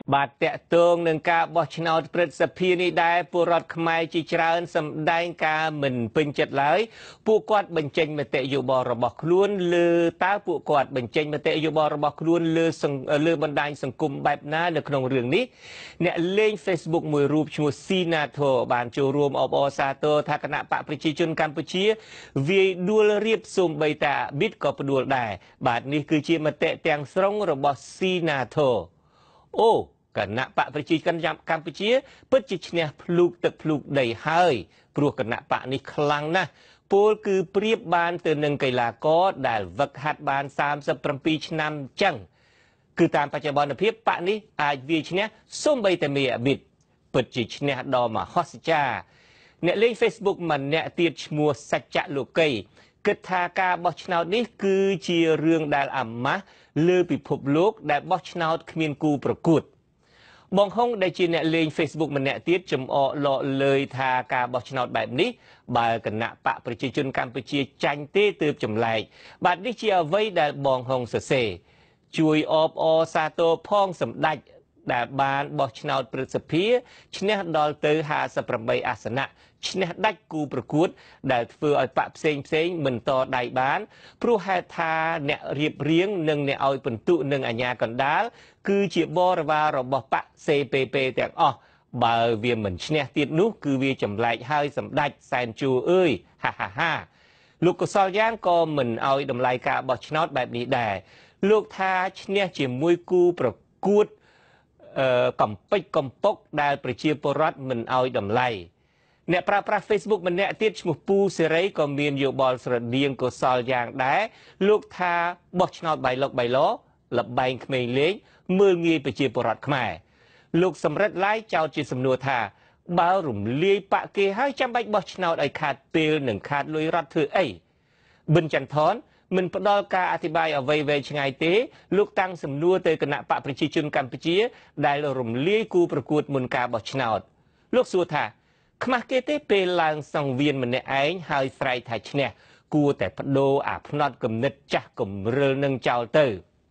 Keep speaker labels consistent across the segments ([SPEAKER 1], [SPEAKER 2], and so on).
[SPEAKER 1] บาดแตะตงหนึ่งกาบอชนาวเปรตสพีนี่ได้ปูรอดขมายจีจราสำได้กาเหมือนเป็นจัดเลยผู้กอดบรรเจงมาเตะอยู่บ่อระบอกล้วนเลือตาผู้กอดบรรเจงมาเตะอยู่บ่อระบอกล้วนเลือบันไดสังคมแบบนั้นในขนมเรื่องนี้เนี่ยเล่น Facebook มวยรูปชัวซีนาโตบานจูรวมอบอซาโตทากณะปะประชาชนกัมพูชีวีดูลเรียบซุมใบตาบิดก็ประดูลได้บาดนี้คือเชียมาเตะแตงสรงระบอกซีนาโตโอ้คณะปะประชาชนกัมพูชีเปิดจิตเนี่ยพลูกตึกพลูกได้ให้ปลุกคณะปะนี้คลังนะปูลคือเปรียบบานตัวหนึ่งไกลาก็ได้วักหัดบาน30 ปีนำจังคือตามปัจจุบันเพียบปะนี้อาจวีชเนี่ยส้มใบแต่เมียบิดเปิดจิตเนี่ยดอมาฮอสจ้าเนี่ยเล่น Facebook มันเนี่ยเตียดมัวสัจจะลูกเกยกึศทากาบอชนาวนี้คือเชียเรื่องได้อัมมะเลือปิภพโลกได้บอชนาวขมิ้นกูประกุดบางห้องได้จีเนี่ยเล่น Facebook มันเนี่ยเตียดจมอหล่อเลยทากาบอชนาวแบบนี้บาคณะปะประชาชนกัมพูชีจังเต้ตืบจำไลบัดนี้เชียไว้ได้บางห้องเสยช่วยอบอซาโตพ้องสำได้แต่บานบอชนาวปรึกษพีชนะดอลเตอร์หาสปรบอาสนะชนะได้กูประกุดได้เฟื่อปะเซ็งเหมือนต่อได้บานพรูหาทาเนี่ยเรียบเรียงหนึ่งเนี่ยเอาเป็นตุหนึ่งอัญญากันดาลคือเจียบอระวารบปะเซเปเปแต่อ๋อบาเวียเหมือนชนะติดนุคือเวียจำไลให้สำได้แซนจูเอ้ยฮ่าลูกกสอลย่างก็เหมือนเอาดำไลกาบอชนอตแบบนี้ได้ลูกทาชนะเจียมวยกูประกุดកំពេចកំពុកដែលប្រជាពលរដ្ឋមិនឲ្យតម្លៃអ្នកប្រើប្រាស់ Facebook ម្នាក់ទៀតឈ្មោះពូសេរីក៏មានយោបល់ស្រដៀងកុសលយ៉ាងដែរលោកថាបោះឆ្នោតបៃលុកបៃឡលបែងក្មេងលេងមើលងាយប្រជាពលរដ្ឋខ្មែរលោកសម្រិទ្ធឡាយចោទជាសំណួរថាបើរំលាយបកគេហើយចាំបាច់បោះឆ្នោតឲ្យខាតពេលនិងខាតលុយរត់ធ្វើអីប៊ិនចន្ទថនមិនផ្ដល់ការអធិប្បាយអ្វីវែងឆ្ងាយទេលោកតាំងសំណួរទៅគណៈបកប្រជាជនកម្ពុជាដែលរំលាយគូប្រកួតមុនការបោះឆ្នោតលោកសួរថាខ្មាស់គេទេពេលឡើងសង្វៀនម្នាក់ឯងហើយស្រែកថាឈ្នះគួរតែបដូរអាផ្នត់គំនិតចាស់គំរិលនឹងចោលទៅ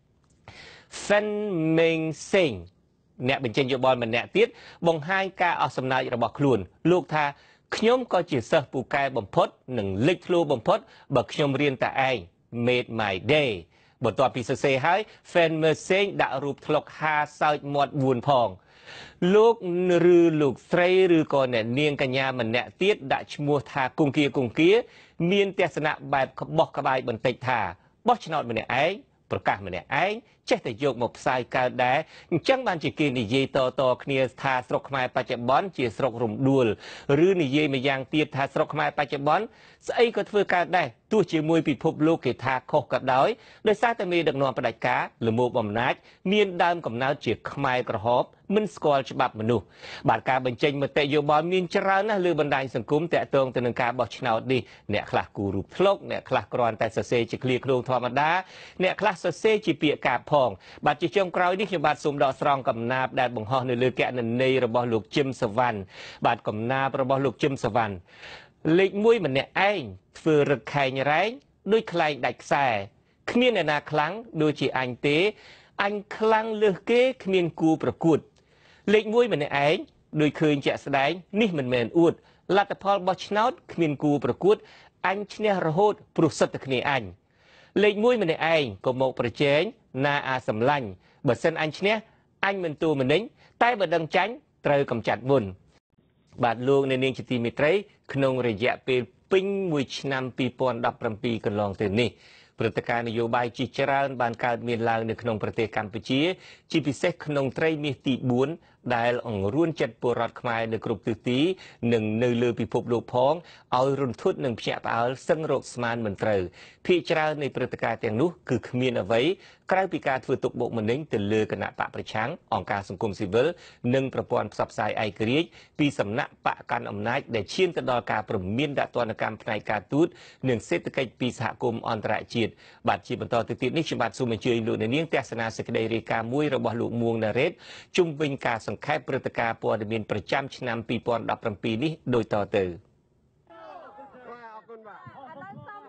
[SPEAKER 1] Fan Meng Seng អ្នកបញ្ចេញយោបល់ម្នាក់ទៀតបង្ហាញការអស់សំណើចរបស់ខ្លួនលោកថាខ្ញុំក៏ជាសិស្សពូកែបំផុតនិងលេចធ្លោបំផុតបើខ្ញុំរៀនតែឯងmade my day បន្ទាប់ពីសរសេរហើយ Fan Mersing ដាក់រូបថ្លុកហាសើចមាត់វួនផងលោកឬលោកស្រីឬក៏អ្នកនាងកញ្ញាម្នាក់ទៀតដាក់ឈ្មោះថាគង្គគាមានទស្សនៈបែបក្បោះក្បាយបន្តិចថាបោះឆ្នោតម្នាក់ឯងប្រកាសម្នាក់ឯងចេះតែយកមកផ្សាយកើតដែរអញ្ចឹងបានជាគេនិយាយតគ្នាថាស្រុកខ្មែរបច្ចុប្បន្នជាស្រុករំដួលឬនិយាយម្យ៉ាងទៀតថាស្រុកខ្មែរបច្ចុប្បន្នស្អីក៏ធ្វើកើតដែរទោះជាមួយពិភពលោកគេថាខុសក៏ដោយសារតែមេដឹកនាំផ្ដាច់ការលមោបអំណាចមានដើមកំណើតជាខ្មែរក្រហមមិនស្គាល់ច្បាប់មនុស្សបាទការបញ្ចេញមតិយោបល់មានច្រើនណាស់លើបណ្ដាញសង្គមតាក់ទងទៅនឹងការបោះឆ្នោតនេះអ្នកខ្លះគូរូបថ្លុកអ្នកខ្លះគ្រាន់តែសរសេរជាឃ្លាឃ្លោងធម្មតាអ្នកខ្លះសរសេរជាពាក្យកាព្យផងបាទជាចុងក្រោយនេះខ្ញុំបាទសូមដកស្រង់កំណាព្យដែលបង្ហោះនៅលើគណនីរបស់លោកជឹមសវណ្ណបាទកំណាព្យរបស់លោកជឹមសវណ្ណលេខ1ម្នាក់ឯងធ្វើរឹកខែងរែងដូចខ្លែងដាច់ខ្សែគ្មានអ្នកណាខ្លាំងដូចជាអញទេអញខ្លាំងលើសគេគ្មានគូប្រកួតលេខ1ម្នាក់ឯងដូចឃើញជាក់ស្ដែងនេះមិនមែនអួតលទ្ធផលបោះឆ្នោតគ្មានគូប្រកួតអញឈ្នះរហូតព្រោះសិតតែគ្នាអញលេខ1ម្នាក់ឯងក៏មកប្រជែងណាអាសម្លាញ់បើសិនអញឈ្នះអញមិនទូមនិញតែបើដឹងចាញ់ត្រូវកំចាត់មុនបាទលោកអ្នកនាងជាទីមេត្រីក្នុងរយៈពេលពេញមួយឆ្នាំ2017កន្លងទៅនេះព្រឹត្តិការណ៍នយោបាយជាច្រើនបានកើតមានឡើងនៅក្នុងប្រទេសកម្ពុជាជាពិសេសក្នុងត្រីមាសទី4ដែលអង្រួនចិត្តពលរដ្ឋខ្មែរនៅគ្រប់ទិសទីនិងនៅលើពិភពលោកផងឲ្យរន្ធត់និងភ្ញាក់ផ្អើលសឹងរកស្មានមិនត្រូវភាគច្រើននៃព្រឹត្តិការណ៍ទាំងនោះគឺគ្មានអ្វីក្រៅពីការធ្វើទុកបុកម្នេញទៅលើគណៈបកប្រឆាំងអង្គការសង្គមស៊ីវិលនិងប្រព័ន្ធផ្សព្វផ្សាយឯករាជ្យពីសំណាក់បកកាន់អំណាចដែលឈានទៅដល់ការព្រមានដាក់ទណ្ឌកម្មផ្នែកការទូតនិងសេដ្ឋកិច្ចពីសហគមន៍អន្តរជាតិបាទជាបន្តទៅទៀតនេះខ្ញុំបាទសូមអញ្ជើញលោកអ្នកនាងទស្សនាសេចក្តីរាយការណ៍មួយរបស់លោកមួងណារ៉េតជុំវិញការសង្ខេបព្រឹត្តិការណ៍ព័ត៌មានប្រចាំឆ្នាំ2017នេះដូចតទៅ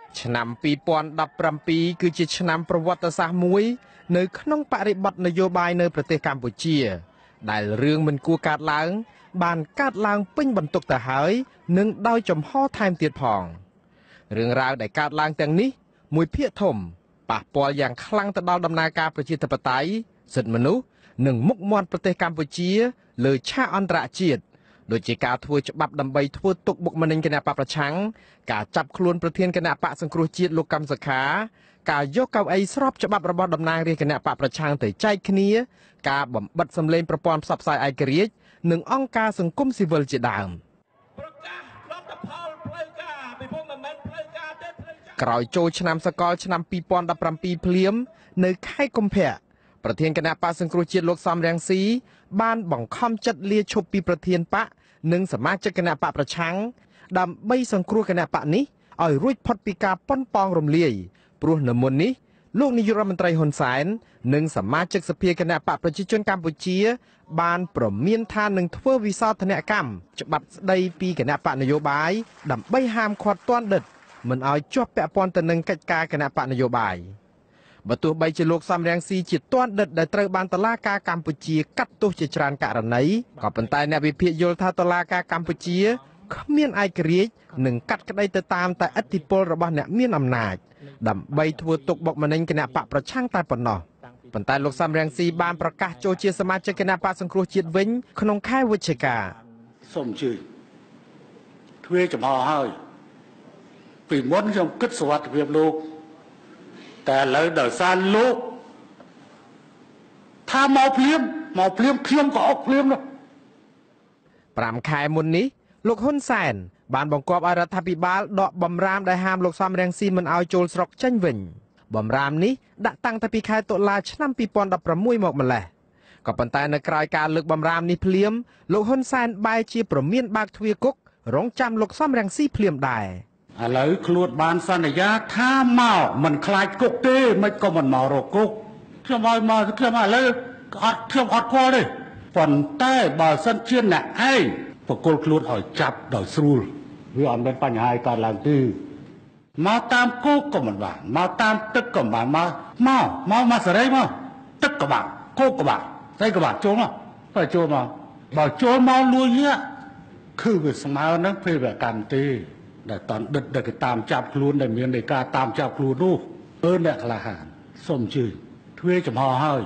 [SPEAKER 2] ឆ្នាំ2017គឺជាឆ្នាំប្រវត្តិសាស្ត្រមួយនៅក្នុងបរិបទនយោបាយនៅប្រទេសកម្ពុជាដែលរឿងមិនគួរកើតឡើងបានកើតឡើងពេញបន្ទុកទៅហើយនិងដោយចំហថែមទៀតផងរឿងរ៉ាវដែលកើតឡើងទាំងនេះមួយភាគធំប៉ះពាល់យ៉ាងខ្លាំងទៅដល់ដំណើរការប្រជាធិបតេយ្យសិទ្ធិមនុស្សនិងមុខមាត់ប្រទេសកម្ពុជាលើឆាកអន្តរជាតិដូចជាការធ្វើច្បាប់ដើម្បីធ្វើទុកបុកម្នេញគណៈបកប្រឆាំងការចាប់ខ្លួនប្រធានគណៈបកសង្គ្រោះជាតិលោកកម្មសខាការយកកៅអីស្របច្បាប់របស់តំណាងរាស្ត្រគណៈបកប្រឆាំងទៅចែកគ្នាការបំបិទសម្លេងប្រព័ន្ធផ្សព្វផ្សាយឯករាជ្យនិងអង្គការសង្គមស៊ីវិលជាដើមក្រោយចូលឆ្នាំសកលឆ្នាំ2017ភ្លាមនៅខែកុម្ភៈប្រធានគណៈបកសង្គ្រោះជាតិលោកសំរងស៊ីបានបង្ខំចិត្តលាឈប់ពីប្រធានបកនិងសមាជិកគណៈបកប្រឆាំងដើម្បីសង្គ្រោះគណៈបកនេះឲ្យរួចផុតពីការប៉ុនប៉ងរំលាយព្រោះនៅមុននេះលោកនាយករដ្ឋមន្ត្រីហ៊ុនសែននិងសមាជិកសភាគណៈបកប្រជាជនកម្ពុជាបានប្រមានថានឹងធ្វើវិសោធនកម្មច្បាប់ស្ដីពីគណៈបកនយោបាយដើម្បីហាមឃាត់ទាន់ដិតមិនឲ្យជាប់ពាក់ព័ន្ធទៅនឹងកិច្ចការគណៈបកនយោបាយបើទោះបីជាលោកសំរងស៊ីជាទាន់ដិតដែលត្រូវបានតុលាការកម្ពុជាកាត់ទោសជាច្រើនករណីក៏ប៉ុន្តែអ្នកវិភាគយល់ថាតុលាការកម្ពុជាគ្មានឯករាជ្យនិងកាត់ក្តីទៅតាមតែឥទ្ធិពលរបស់អ្នកមានអំណាចដើម្បីធ្វើទុកបុកម្នេញគណៈបកប្រឆាំងតែប៉ុណ្ណោះប៉ុន្តែលោកសំរងស៊ីបានប្រកាសចូលជាសមាជិកគណៈបកសង្គ្រោះជាតិវិញក្នុងខែវិច្ឆិកា
[SPEAKER 3] សូមអញ្ជើញទ្វេចំហហើយពីមុនខ្ញុំគិតសុវត្ថិភាពលោកតែឥឡូវដោយសារលោកថាមកភ្លាមខ្ញុំក៏អុកភ្លាមនោះ
[SPEAKER 2] 5ខែមុននេះលោកហ៊ុនសែនបានបង្គាប់ឲ្យរដ្ឋាភិបាលដកបំរាមដែលហាមលោកសំរងស៊ីមិនឲ្យចូលស្រុកចេញវិញបំរាមនេះដាក់តាំងតែពីខែតុលាឆ្នាំ2016មកម្លេះក៏ប៉ុន្តែនៅក្រៅការលើកបំរាមនេះភ្លាមលោកហ៊ុនសែនបែរជាប្រមានបើកទ្វារគុករងចាំលោកសំរងស៊ីភ្លាមដែរ
[SPEAKER 3] ឥឡូវខ្លួនបានសន្យាថាមកមិនខ្លាចគុកទេមិនក៏មិនមករកគុកខ្ញុំឲ្យមកខ្ញុំឥឡូវខ្ញុំអត់ខ្វល់ទេប៉ុន្តែបើសិនជាអ្នកឯងបកគលខ្លួនឲ្យចាប់ដោយស្រួលវាអត់មានបញ្ហាកើតឡើងទេមកតាមគុកក៏មិនបានមកតាមទឹកក៏មិនបានមកសេរីមកទឹកក៏បានគុកក៏បានស្អីក៏បានចូលមកបើចូលមកលួចគឺវាស្មើនឹងពេលវាកម្មទេដែលតន់ដិតដែលគេតាមចាប់ខ្លួនដែលមាននៃការតាមចាប់ខ្លួននោះអ្នកក្លាហានសូមអញ្ជើញទ្វេចំហហើយ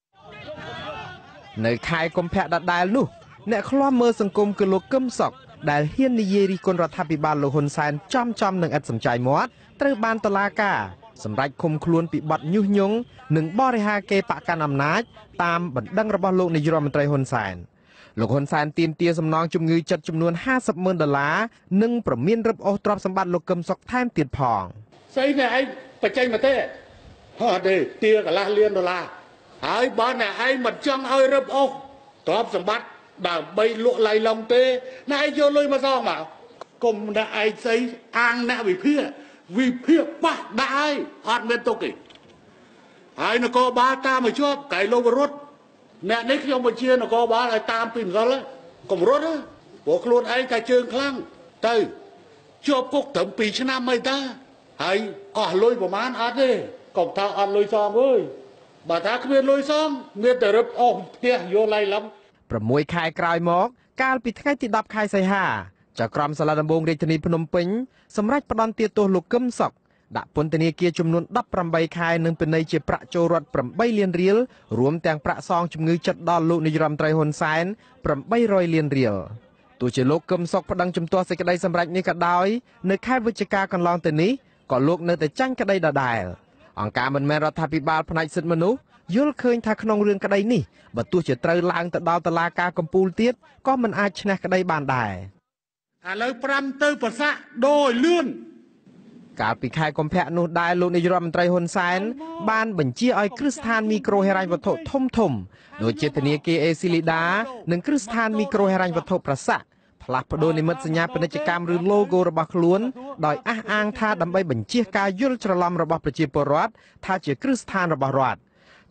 [SPEAKER 2] នៅខែកុម្ភៈដដែលនោះអ្នកឃ្លាំមើលសង្គមគឺលោកកឹមសុខដែលហ៊ាននិយាយរិះគន់រដ្ឋាភិបាលលោកហ៊ុនសែនចំនឹងឥតសំចៃមាត់ត្រូវបានតុលាការសម្រេចឃុំខ្លួនពីបទញុះញង់និងបរិហាកេរបកកាន់អំណាចតាមបណ្ដឹងរបស់លោកនាយរដ្ឋមន្ត្រីហ៊ុនសែនលោកហ៊ុនសែនទាមទារសំណងជំងឺចិត្តចំនួន$50,000និងប្រមានរឹបអូសទ្រព្យសម្បត្តិលោកកឹមសុខថែមទៀតផង
[SPEAKER 3] ស្អីអ្នកឯងបញ្ចេញមកទេអត់ទេទាកន្លះលានដុល្លារហើយបើអ្នកឯងមិនចង់ឲ្យរឹបអូសទ្រព្យសម្បត្តិដើម្បីលក់ឡៃឡំទេអ្នកឯងយកលុយមកសងមកគុំអ្នកឯងស្អីអាងអ្នកវិភាគបោះដាក់ហើយអត់មានទុកទេហើយនគរបាលតាមមកជាប់កែលោវរត់អ្នកនេះខ្ញុំបញ្ជានគរបាលឲ្យតាមពីម្សិលកុំរត់ព្រោះខ្លួនឯងតែជើងខ្លាំងទៅជាប់គុកត្រឹម2ឆ្នាំអីតាហើយអស់លុយប្រមាណអត់ទេកុំថាអត់លុយសងអើយបើថាគ្មានលុយសងមានតែរឹបអូសផ្ទះយកឡៃឡំ
[SPEAKER 2] 6ខែក្រោយមកកាលពីថ្ងៃទី10ខែសីហាចៅក្រមសាលាដំបងរាជធានីភ្នំពេញសម្រេចផ្តន្ទាទោសលោកកឹមសុខដាក់ពន្ធនាគារចំនួន18ខែនិងពិន័យជាប្រាក់ចូលរដ្ឋ8លានរៀលរួមទាំងប្រាក់សងជំងឺចិត្តដល់លោកនាយរដ្ឋមន្ត្រីហ៊ុនសែន800លានរៀលទោះជាលោកកឹមសុខប្តឹងជំទាស់សេចក្តីសម្រេចនេះក៏ដោយនៅខែវិច្ឆិកាកន្លងទៅនេះក៏លោកនៅតែចាញ់ក្តីដដែលអង្គការមិនមែនរដ្ឋាភិបាលផ្នែកសិទ្ធិមនុស្សយល់ឃើញថាក្នុងរឿងក្តីនេះបើទោះជាត្រូវឡើងទៅដល់តុលាការកំពូលទៀតក៏មិនអាចឈ្នះក្តីបានដែរ
[SPEAKER 3] ឥឡូវ5ទៅប្រសាក់ដូរលឿន
[SPEAKER 2] កាលពីខែកុម្ភៈនោះដែរលោកនាយរដ្ឋមន្ត្រីហ៊ុនសែនបានបញ្ជាឲ្យគ្រឹះស្ថានមីក្រូហិរញ្ញវត្ថុធំដូចជាធនាគារអេស៊ីលីដានិងគ្រឹះស្ថានមីក្រូហិរញ្ញវត្ថុប្រសាក់ផ្លាស់ប្ដូរនិមិត្តសញ្ញាពាណិជ្ជកម្មឬ logo របស់ខ្លួនដោយអះអាងថាដើម្បីបញ្ជៀសការយល់ច្រឡំរបស់ប្រជាពលរដ្ឋថាជាគ្រឹះស្ថានរបស់រដ្ឋ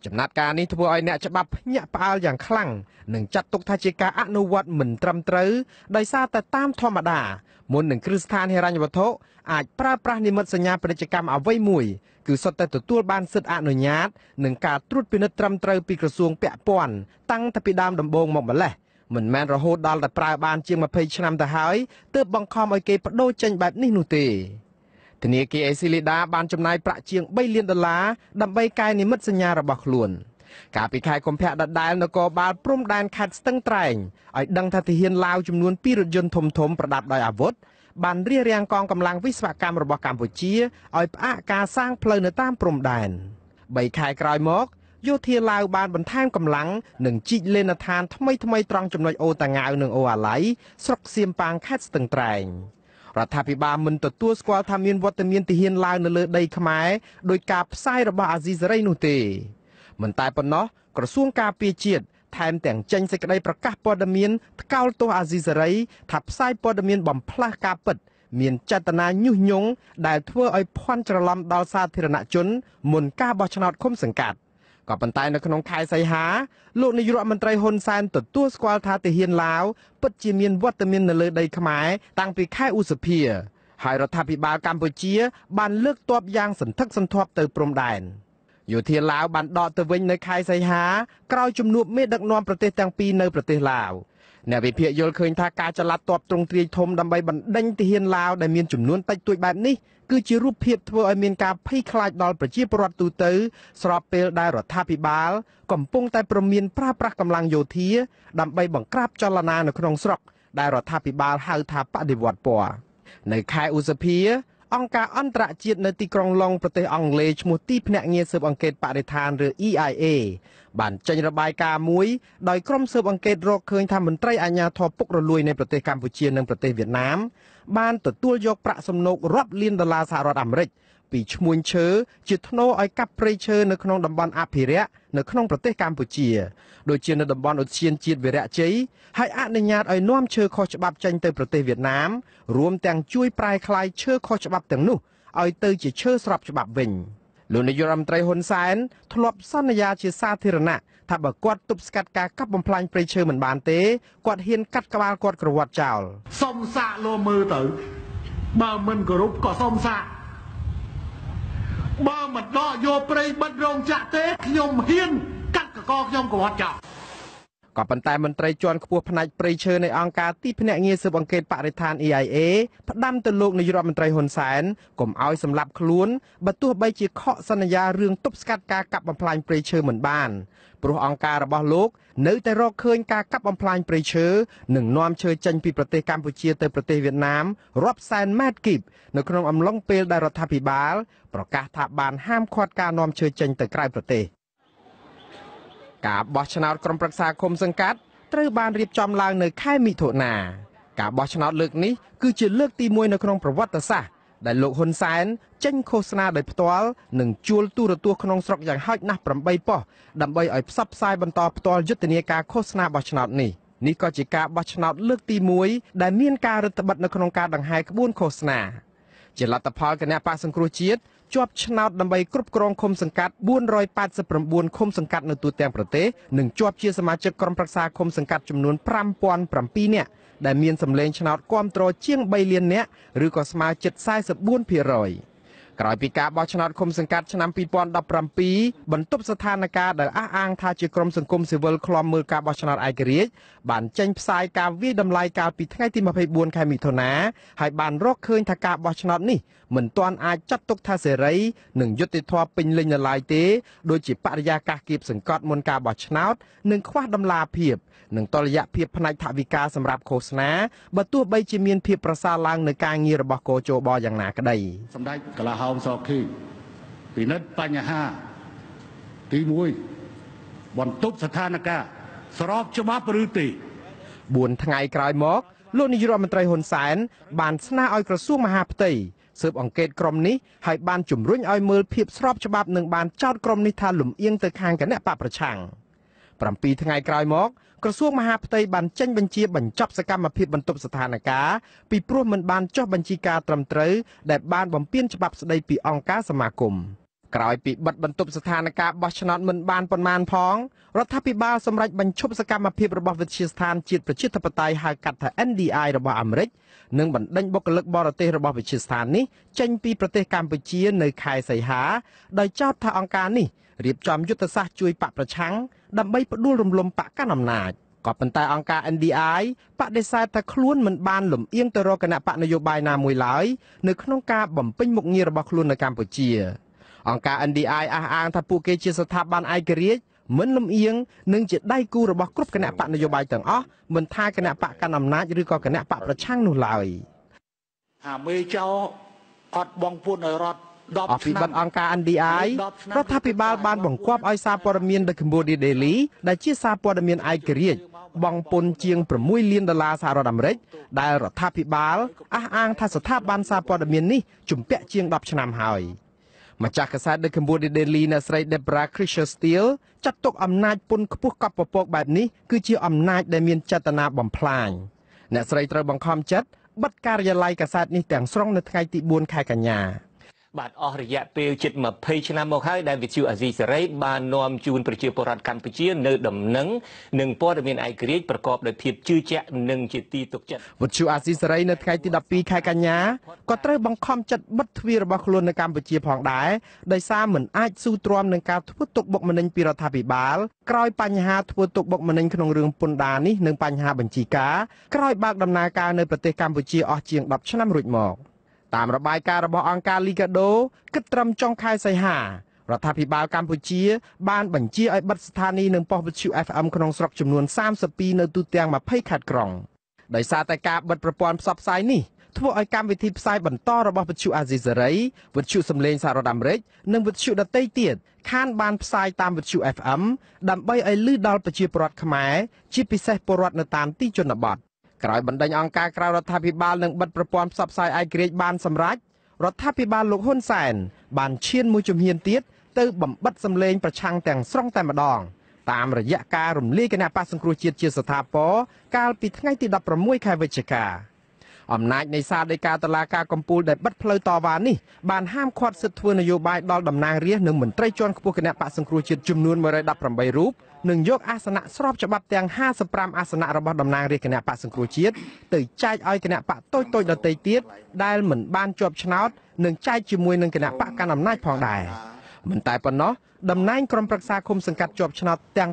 [SPEAKER 2] ចំណាត់ការនេះធ្វើឲ្យអ្នកច្បាប់ភ្ញាក់ផ្អើលយ៉ាងខ្លាំងនិងចាត់ទុកថាជាការអនុវត្តមិនត្រឹមត្រូវដោយសារតែតាមធម្មតាមុននឹងគ្រឹះស្ថានហិរញ្ញវត្ថុអាចប្រើប្រាស់និមិត្តសញ្ញាពាណិជ្ជកម្មអ្វីមួយគឺសុទ្ធតែទទួលបានសិទ្ធិអនុញ្ញាតនិងការត្រួតពិនិត្យត្រឹមត្រូវពីក្រសួងពាក់ព័ន្ធតាំងពីដើមដំបូងមកម្ល៉េះមិនមែនរហូតដល់តែប្រើបានជាង20ឆ្នាំទៅហើយទើបបង្ខំឲ្យគេបដូរចេញបែបនេះនោះទេធនាគារអេស៊ីលីដាបានចំណាយប្រាក់ជាង$3 លានដើម្បីកែនិមិត្តសញ្ញារបស់ខ្លួនកាលពីខែកុម្ភៈដដែលនគរបាលព្រំដែនខេត្តស្ទឹងត្រែងឲ្យដឹងថាទាហានឡាវចំនួន2រថយន្តធំៗប្រដាប់ដោយអាវុធបានរារាំងកងកម្លាំងវិស្វកម្មរបស់កម្ពុជាឲ្យផ្អាកការសាងផ្លូវនៅតាមព្រំដែន3ខែក្រោយមកយោធាឡាវបានបន្ថែមកម្លាំងនិងជីកលេនដ្ឋានថ្មីត្រង់ចំណុចអូតាងាវនិងអូអាឡៃស្រុកសៀមប៉ាងខេត្តស្ទឹងត្រែងរដ្ឋាភិបាលមិនទទួលស្គាល់ថាមានវត្តមានទាហានឡាវនៅលើដីខ្មែរដោយការផ្សាយរបស់អាស៊ីសេរីនោះទេមិនតែប៉ុណ្ណោះក្រសួងការពារជាតិថែមទាំងចេញសេចក្តីប្រកាសព័ត៌មានថ្កោលទោសអាស៊ីសេរីថាផ្សាយព័ត៌មានបំផ្លាស់ការពិតមានចេតនាញុះញង់ដែលធ្វើឲ្យភ័ន្តច្រឡំដល់សាធារណជនមុនការបោះឆ្នោតឃុំសង្កាត់ក៏ប៉ុន្តែនៅក្នុងខែសីហាលោកនាយករដ្ឋមន្ត្រីហ៊ុនសែនទទួលស្គាល់ថាទាហានឡាវពិតជាមានវត្តមាននៅលើដីខ្មែរតាំងពីខែឧសភាហើយរដ្ឋាភិបាលកម្ពុជាបានលើកទ័ពយ៉ាងសន្ធឹកសន្ធាប់ទៅព្រំដែនយោធាឡាវបានដកទៅវិញនៅខែសីហាក្រោយជំនួបមេដឹកនាំប្រទេសទាំងពីរនៅប្រទេសឡាវអ្នកវិភាគយល់ឃើញថាការចល័តទ័ពទ្រង់ទ្រាយធំដើម្បីបណ្ដេញទាហានឡាវដែលមានចំនួនតិចតួចបែបនេះគឺជារូបភាពធ្វើឲ្យមានការភ័យខ្លាចដល់ប្រជាពលរដ្ឋទូទៅស្របពេលដែលរដ្ឋាភិបាលកំពុងតែព្រមានប្រើប្រាស់កម្លាំងយោធាដើម្បីបង្ក្រាបចលនានៅក្នុងស្រុកដែលរដ្ឋាភិបាលហៅថាបដិវត្តពណ៌នៅខែឧសភាអង្គការអន្តរជាតិនៅទីក្រុងឡុងប្រទេសអង់គ្លេសឈ្មោះទីភ្នាក់ងារស៊ើបអង្កេតបរិស្ថានឬ EIA បានចេញរបាយការណ៍មួយដោយក្រុមស៊ើបអង្កេតរកឃើញថាមន្ត្រីអាជ្ញាធរពុករលួយនៃប្រទេសកម្ពុជានិងប្រទេសវៀតណាមបានទទួលយកប្រាក់សំណូករាប់លាន$សហរដ្ឋអាមេរិកពីឈ្មួញឈើជាថ្នូរឲ្យកាប់ព្រៃឈើនៅក្នុងតំបន់អភិរក្សនៅក្នុងប្រទេសកម្ពុជាដូចជានៅតំបន់ឧទ្យានជាតិវីរៈជ័យហើយអនុញ្ញាតឲ្យនាំឈើខុសច្បាប់ចេញទៅប្រទេសវៀតណាមរួមទាំងជួយប្រែក្លាយឈើខុសច្បាប់ទាំងនោះឲ្យទៅជាឈើស្របច្បាប់វិញលោកនាយករដ្ឋមន្ត្រីហ៊ុនសែនធ្លាប់សន្យាជាសាធារណៈថាបើគាត់ទប់ស្កាត់ការកាប់បំផ្លាញព្រៃឈើមិនបានទេគាត់ហ៊ានកាត់ក្បាលគាត់ក្រវ៉ាត់ចោល
[SPEAKER 3] សុំសាកលោមើលទៅបើមិនគោរពក៏សុំសាកបើមិនដកយកព្រៃបិទរោងចក្រទេខ្ញុំហ៊ានកាត់កកខ្ញុំក្រវ៉ាត់ចោល
[SPEAKER 2] ក៏ប៉ុន្តែមន្ត្រីជាន់ខ្ពស់ផ្នែកព្រៃឈើនៃអង្គការទីភ្នាក់ងារស៊ើបអង្កេតបរិស្ថាន EIA ផ្ដាំទៅលោកនាយករដ្ឋមន្ត្រីហ៊ុនសែនកុំឲ្យសម្លាប់ខ្លួនបើទោះបីជាខកសន្យារឿងទប់ស្កាត់ការកាប់បំផ្លាញព្រៃឈើមិនបានព្រោះអង្គការរបស់លោកនៅតែរកឃើញការកាប់បំផ្លាញព្រៃឈើនិងនាំឈើចេញពីប្រទេសកម្ពុជាទៅប្រទេសវៀតណាមរាប់សែនម៉ែត្រគីបនៅក្នុងអំឡុងពេលដែលរដ្ឋាភិបាលប្រកាសថាបានហាមឃាត់ការនាំឈើចេញទៅក្រៅប្រទេសការបោះឆ្នោតក្រុមប្រឹក្សាឃុំសង្កាត់ត្រូវបានរៀបចំឡើងនៅខែមិថុនាការបោះឆ្នោតលើកនេះគឺជាលើកទី1នៅក្នុងប្រវត្តិសាស្ត្រដែលលោកហ៊ុនសែនចេញឃោសនាដោយផ្ទាល់និងជួលទូរទស្សន៍ក្នុងស្រុកយ៉ាងហោចណាស់8ប៉ុស្តិ៍ដើម្បីឲ្យផ្សព្វផ្សាយបន្តផ្ទាល់យុទ្ធនាការឃោសនាបោះឆ្នោតនេះក៏ជាការបោះឆ្នោតលើកទី1ដែលមានការរឹតបន្តឹងនៅក្នុងការដង្ហែក្បួនឃោសនាជាលទ្ធផលគណៈបក្សសង្គ្រោះជាតិជាប់ឆ្នោតដើម្បីគ្រប់គ្រងឃុំសង្កាត់489ឃុំសង្កាត់នៅទូទាំងប្រទេសនិងជាប់ជាសមាជិកក្រុមប្រឹក្សាឃុំសង្កាត់ចំនួន5007នាក់ដែលមានសម្លេងឆ្នោតគាំទ្រជាង3លាននាក់ឬក៏ស្មើជិត44%ក្រោយពីការបោះឆ្នោតឃុំសង្កាត់ឆ្នាំ2017បន្ទប់ស្ថានភាពដែលអះអាងថាជាក្រុមសង្គមស៊ីវិលឃ្លាំមើលការបោះឆ្នោតឯករាជ្យបានចេញផ្សាយការវិយតម្លៃកាលពីថ្ងៃទី24ខែមិថុនាហើយបានរកឃើញថាការបោះឆ្នោតនេះមិនទាន់អាចចាត់ទុកថាសេរីនិងយុត្តិធម៌ពេញលេញនៅឡើយទេដូចជាបរិយាកាសគៀបសង្កត់មុនការបោះឆ្នោតនិងខ្វះដំណាភៀបនិងតុល្យភាពផ្នែកថវិកាសម្រាប់ឃោសនាបើទោះបីជាមានភាពប្រសើរឡើងនៅការងាររបស់កោជបយ៉ាងណាក្តី
[SPEAKER 3] សម្ដេចកលាហោមសខេងពិនិត្យបញ្ហាទី1បន្ទប់ស្ថានភាពស្របច្បាប់ឬទេ
[SPEAKER 2] 4ថ្ងៃក្រោយមកលោកនាយករដ្ឋមន្ត្រីហ៊ុនសែនបានស្នើឲ្យក្រសួងមហាផ្ទៃស៊ើបអង្កេតក្រុមនេះហើយបានជំរុញឲ្យមើលភាពស្របច្បាប់និងបានចោទក្រុមនេះថាលំអៀងទៅខាងគណៈបកប្រឆាំង7ថ្ងៃក្រោយមកក្រសួងមហាផ្ទៃបានចេញបញ្ជាបញ្ចប់សកម្មភាពបន្ទប់ស្ថានភាពពីព្រោះមិនបានចុះបញ្ជីការត្រឹមត្រូវដែលបានបំពានច្បាប់ស្តីពីអង្គការសមាគមក្រោយពីបិទបន្ទប់ស្ថានភាពបោះឆ្នោតមិនបានប៉ុន្មានផងរដ្ឋាភិបាលសម្រេចបញ្ឈប់សកម្មភាពរបស់វិទ្យាស្ថានជាតិប្រជាធិបតេយ្យហៅកាត់ថា NDI របស់អាមេរិកនិងបណ្ដេញបុគ្គលិកបរទេសរបស់វិទ្យាស្ថាននេះចេញពីប្រទេសកម្ពុជានៅខែសីហាដោយចោទថាអង្គការនេះរៀបចំយុទ្ធសាស្ត្រជួយបកប្រឆាំងដើម្បីផ្ដួលរំលំបកកណ្ដាលអំណាចក៏ប៉ុន្តែអង្គការ NDI បដិសេធថាខ្លួនមិនបានលំអៀងទៅរកគណៈបកនយោបាយណាមួយឡើយនៅក្នុងការបំពេញមុខងាររបស់ខ្លួននៅកម្ពុជាអង្គការ NDI អះអាងថាពួកគេជាស្ថាប័នឯករាជ្យមិនលំអៀងនិងជាដៃគូរបស់គ្រប់គណៈបកនយោបាយទាំងអស់មិនថាគណៈបកកណ្ដាលអំណាចឬក៏គណៈបកប្រឆាំងនោះឡើយ
[SPEAKER 3] អាមេចោអត់បងពួនឲ្យរដ្ឋ
[SPEAKER 2] អភិបាលអង្គការ NDI រដ្ឋាភិបាលបានបង្គាប់ឲ្យសារព័ត៌មាន The Cambodia Daily ដែលជាសារព័ត៌មានឯករាជ្យបង់ពន្ធជាង$6 លានសហរដ្ឋអាមេរិកដែលរដ្ឋាភិបាលអះអាងថាស្ថាប័នសារព័ត៌មាននេះជំពាក់ជាង10ឆ្នាំហើយម្ចាស់កាសែត The Cambodia Daily អ្នកស្រី Deborah Krischer-Steele ចាត់ទុកអំណាចពន្ធខ្ពស់កប់ពពកបែបនេះគឺជាអំណាចដែលមានចេតនាបំផ្លាញអ្នកស្រីត្រូវបង្ខំចិត្តបិទការិយាល័យកាសែតនេះទាំងស្រុងនៅថ្ងៃទី4 ខែកញ្ញា
[SPEAKER 1] បាទអស់រយៈពេលជិត20ឆ្នាំមកហើយដែលវិទ្យុអាស៊ីសេរីបាននាំជូនប្រជាពលរដ្ឋកម្ពុជានៅដំណឹងនិងព័ត៌មានឯករាជ្យប្រកបដោយភាពជឿជាក់និងជាទីទុកចិត្ត
[SPEAKER 2] វិទ្យុអាស៊ីសេរីនៅថ្ងៃទី12ខែកញ្ញាក៏ត្រូវបង្ខំចិត្តបិទទ្វាររបស់ខ្លួននៅកម្ពុជាផងដែរដោយសារមិនអាចស៊ូទ្រាំនឹងការធ្វើទុកបុកម្នេញពីរដ្ឋាភិបាលក្រោយបញ្ហាធ្វើទុកបុកម្នេញក្នុងរឿងពន្ធដារនេះនិងបញ្ហាបញ្ជីការក្រោយបើកដំណើរការនៅប្រទេសកម្ពុជាអស់ជាង10ឆ្នាំរួចមកតាមរបាយការណ៍របស់អង្គការ Liga do គិតត្រឹមចុងខែសីហារដ្ឋាភិបាលកម្ពុជាបានបញ្ជាឲ្យបិទស្ថានីយ៍និងប៉ុស្តិ៍វិទ្យុ FM ក្នុងស្រុកចំនួន32នៅទូទាំង20ខេត្តក្រុងដោយសារតែការបិទប្រព័ន្ធផ្សព្វផ្សាយនេះធ្វើឲ្យកម្មវិធីផ្សាយបន្តរបស់វិទ្យុអាស៊ីសេរីវិទ្យុសំឡេងសហរដ្ឋអាមេរិកនិងវិទ្យុដទៃទៀតខានបានផ្សាយតាមវិទ្យុ FM ដើម្បីឲ្យឮដល់ប្រជាពលរដ្ឋខ្មែរជាពិសេសពលរដ្ឋនៅតាមទីជនបទក្រោយបណ្ដេញអង្គការក្រៅរដ្ឋាភិបាលនិងបិទប្រព័ន្ធផ្សព្វផ្សាយឯករាជ្យបានសម្រេចរដ្ឋាភិបាលលោកហ៊ុនសែនបានឈានមួយជំហានទៀតទៅបំបិទសម្លេងប្រឆាំងទាំងស្រុងតែម្ដងតាមរយៈការរំលាយគណៈបក្សសង្គ្រោះជាតិជាស្ថាពរកាលពីថ្ងៃទី16ខែវិច្ឆិកាអំណាចនៃសាលដីកាតុលាការកំពូលដែលបិទផ្លូវតវ៉ានេះបានហាមឃាត់សិទ្ធិធ្វើនយោបាយដល់តំណាងរាស្ត្រនិងមន្ត្រីជាន់ខ្ពស់គណៈបក្សសង្គ្រោះជាតិចំនួន118រូបនិងយកអាសនៈស្របច្បាប់ទាំង55អាសនៈរបស់តំណាងរាស្ត្រគណៈបក្សសង្គ្រោះជាតិទៅចែកឲ្យគណៈបកតូចៗដទៃទៀតដែលមិនបានជាប់ឆ្នោតនិងចែកជាមួយនឹងគណៈបកកណ្ដាលអំណាចផងដែរមិនតែប៉ុណ្ណោះតំណែងក្រុមប្រឹក្សាឃុំសង្កាត់ជាប់ឆ្នោតទាំង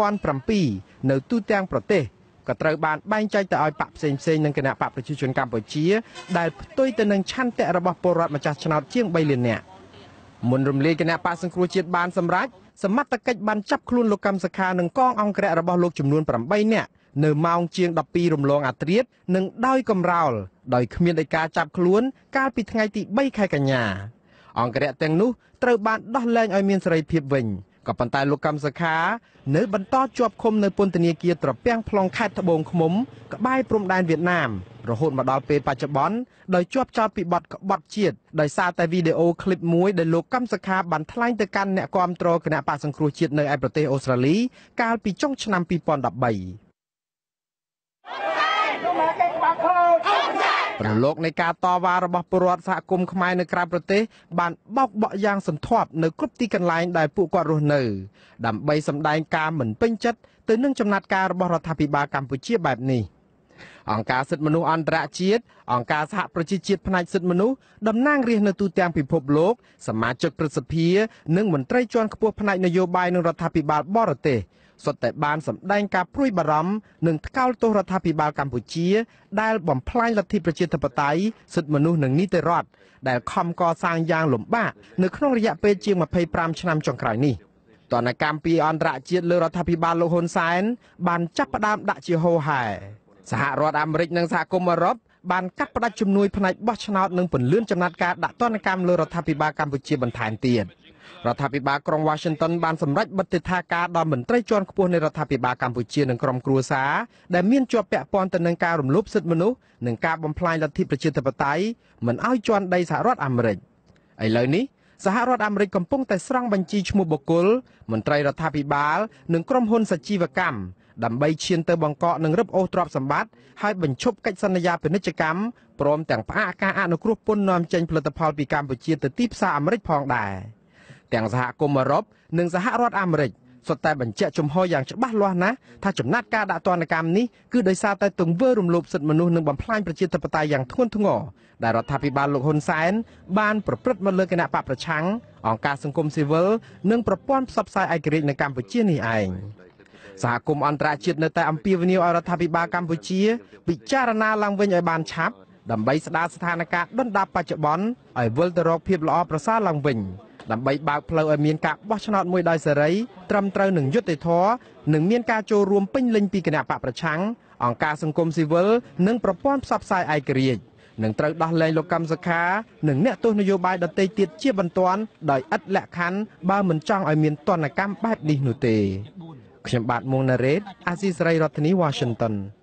[SPEAKER 2] 5007នៅទូទាំងប្រទេសក៏ត្រូវបានបែងចែកទៅឲ្យបកផ្សេងៗនឹងគណៈបកប្រជាជនកម្ពុជាដែលផ្ទុយទៅនឹងឆន្ទៈរបស់ពលរដ្ឋម្ចាស់ឆ្នោតជាង3លាននាក់មុនរំលាយគណៈបកសង្គ្រោះជាតិបានសម្រេចសមត្ថកិច្ចបានចាប់ខ្លួនលោកកម្មសខានិងកងអង្គរៈរបស់លោកចំនួន8នាក់នៅម៉ោងជាង12រំលងអាធ្រាត្រនិងដោយកំរោលដោយគ្មានដីកាចាប់ខ្លួនកាលពីថ្ងៃទី3ខែកញ្ញាអង្គរៈទាំងនោះត្រូវបានដោះលែងឲ្យមានសេរីភាពវិញក៏ប៉ុន្តែលោកកម្មសខានៅបន្តជាប់ឃុំនៅពន្ធនាគារត្រពាំង plong ខេត្តត្បូងឃ្មុំក្បែរព្រំដែនវៀតណាមរហូតមកដល់ពេលបច្ចុប្បន្នដោយជាប់ចោទពីបទក្បត់ជាតិដោយសារតែវីដេអូឃ្លីបមួយដែលលោកកម្មសខាបានថ្លែងទៅកាន់អ្នកគាំទ្រគណៈបក្សសង្គ្រោះជាតិនៅឯប្រទេសអូស្ត្រាលីកាលពីចុងឆ្នាំ2013ប្រឡូកនៃការតវ៉ារបស់ពលរដ្ឋសហគមន៍ខ្មែរនៅក្រៅប្រទេសបានបោកបក់យ៉ាងសន្ធាប់នៅគ្រប់ទីកន្លែងដែលពួកគាត់រស់នៅដើម្បីសម្ដែងការមិនពេញចិត្តទៅនឹងចំណាត់ការរបស់រដ្ឋាភិបាលកម្ពុជាបែបនេះអង្គការសិទ្ធិមនុស្សអន្តរជាតិអង្គការសហប្រជាជាតិផ្នែកសិទ្ធិមនុស្សតំណាងរាស្ត្រនៅទូទាំងពិភពលោកសមាជិកព្រឹទ្ធសភានិងមន្ត្រីជាន់ខ្ពស់ផ្នែកនយោបាយនិងរដ្ឋាភិបាលបរទេសសុទ្ធតែបានសម្ដែងការព្រួយបារម្ភនិងថ្កោលទោសរដ្ឋាភិបាលកម្ពុជាដែលបំផ្លាញលទ្ធិប្រជាធិបតេយ្យសិទ្ធិមនុស្សនិងនីតិរដ្ឋដែលខំកសាងយ៉ាងលំបាកនៅក្នុងរយៈពេលជាង25ឆ្នាំចុងក្រោយនេះទណ្ឌកម្មពីអន្តរជាតិលើរដ្ឋាភិបាលលោកហ៊ុនសែនបានចាប់ផ្ដើមដាក់ជាហូរហែសហរដ្ឋអាមេរិកនិងសហគមន៍អឺរ៉ុបបានកាត់ផ្តាច់ជំនួយផ្នែកបោះឆ្នោតនិងពន្លឿនចំណាត់ការដាក់ទណ្ឌកម្មលើរដ្ឋាភិបាលកម្ពុជាបន្ថែមទៀតរដ្ឋាភិបាលក្រុង Washington បានសម្រេចបិទទិដ្ឋាការដល់មន្ត្រីជាន់ខ្ពស់នៃរដ្ឋាភិបាលកម្ពុជានិងក្រុមគ្រួសារដែលមានជាប់ពាក់ព័ន្ធទៅនឹងការរំលោភសិទ្ធិមនុស្សនិងការបំផ្លាញលទ្ធិប្រជាធិបតេយ្យមិនឲ្យជន់ដីសហរដ្ឋអាមេរិកឥឡូវនេះសហរដ្ឋអាមេរិកកំពុងតែស្រង់បញ្ជីឈ្មោះបុគ្គលមន្ត្រីរដ្ឋាភិបាលនិងក្រុមហ៊ុនសជីវកម្មដើម្បីឈានទៅបង្កកនិងរឹបអូសទ្រព្យសម្បត្តិហើយបញ្ឈប់កិច្ចសន្យាពាណិជ្ជកម្មព្រមទាំងផ្អាកការអនុគ្រោះពន្ធនាំចេញផលិតផលពីកម្ពុជាទៅទីផ្សារអាមេរិកផងដែរទាំងសហគមន៍អឺរ៉ុបនិងសហរដ្ឋអាមេរិកសុទ្ធតែបញ្ជាក់ជំហរយ៉ាងច្បាស់លាស់ណាស់ថាចំណាត់ការដាក់ទណ្ឌកម្មនេះគឺដោយសារតែទង្វើរំលោភសិទ្ធិមនុស្សនិងបំផ្លាញប្រជាធិបតេយ្យយ៉ាងធ្ងន់ធ្ងរដែលរដ្ឋាភិបាលលោកហ៊ុនសែនបានប្រព្រឹត្តមកលើគណៈបកប្រឆាំងអង្គការសង្គមស៊ីវិលនិងប្រព័ន្ធផ្សព្វផ្សាយឯករាជ្យនៅកម្ពុជានេះឯងសហគមន៍អន្តរជាតិនៅតែអំពាវនាវឲ្យរដ្ឋាភិបាលកម្ពុជាពិចារណាឡើងវិញឲ្យបានឆាប់ដើម្បីស្ដារស្ថានភាពដុនដាបបច្ចុប្បន្នឲ្យវិលទៅរកភាពល្អប្រសើរឡើងវិញដើម្បីបើកផ្លូវឲ្យមានការបោះឆ្នោតមួយដោយសេរីត្រឹមត្រូវនឹងយុត្តិធម៌និងមានការចូលរួមពេញលេញពីគណៈបកប្រឆាំងអង្គការសង្គមស៊ីវិលនិងប្រព័ន្ធផ្សព្វផ្សាយឯករាជ្យនឹងត្រូវដោះលែងលោកកម្មសខានិងអ្នកទស្សនយោបាយដទៃទៀតជាបន្ទាន់ដោយឥតលក្ខខណ្ឌបើមិនចង់ឲ្យមានទណ្ឌកម្មបែបនេះនោះទេខ្ញុំបាទមួងណារ៉េតអាស៊ីសេរីរដ្ឋធានី Washington